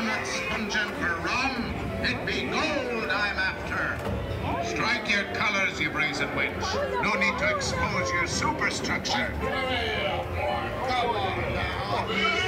one that's spongent for rum. It be gold I'm after. Strike your colors, you brazen wench. No need to expose your superstructure. Come on now.